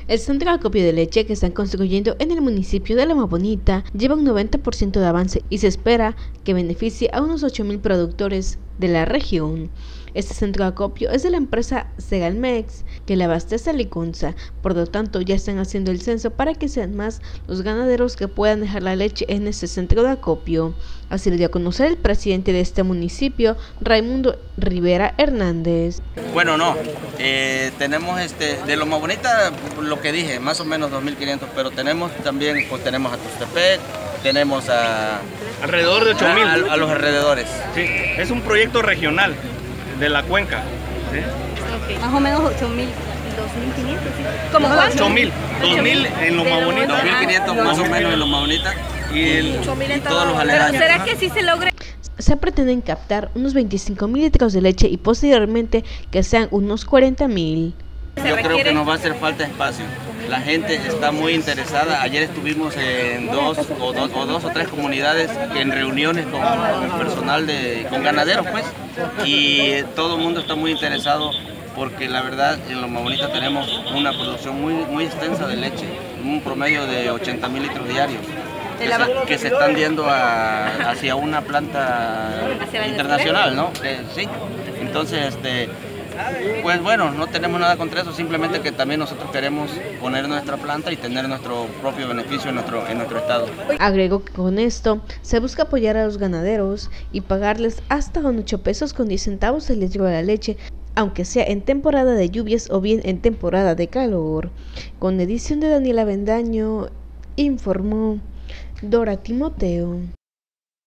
El centro de acopio de leche que están construyendo en el municipio de Loma Bonita lleva un 90% de avance y se espera que beneficie a unos 8,000 productores de la región. Este centro de acopio es de la empresa Segalmex, que le abastece a Licunza. Por lo tanto, ya están haciendo el censo para que sean más los ganaderos que puedan dejar la leche en este centro de acopio. Así lo dio a conocer el presidente de este municipio, Raimundo Rivera Hernández. Bueno, no, tenemos de Loma Bonita, lo que dije, más o menos 2.500, pero tenemos también, pues tenemos a Tustepec, tenemos alrededor de 8,000 a los alrededores. Sí, es un proyecto regional de la cuenca. ¿Sí? Okay. Más o menos 8,000, 2.500, ¿sí? ¿Cómo cuánto? 8,000, 2,000 en Loma Bonita. 2.500 más o menos en Loma Bonita y todos los aledaños. Pero ¿será que sí se logre? Se pretenden captar unos 25,000 litros de leche y posteriormente que sean unos 40,000. Yo creo que nos va a hacer falta espacio. La gente está muy interesada. Ayer estuvimos en dos o tres comunidades en reuniones con personal con ganaderos, pues, y todo el mundo está muy interesado porque la verdad en Loma Bonita tenemos una producción muy extensa de leche, un promedio de 80,000 litros diarios. Que se están yendo hacia una planta internacional, ¿no? Sí. Entonces, pues bueno, no tenemos nada contra eso, simplemente que también nosotros queremos poner nuestra planta y tener nuestro propio beneficio en nuestro estado. Agregó que con esto se busca apoyar a los ganaderos y pagarles hasta con 8 pesos con 10 centavos el litro de la leche, aunque sea en temporada de lluvias o bien en temporada de calor. Con edición de Daniela Bendaño, informó Dora Timoteo.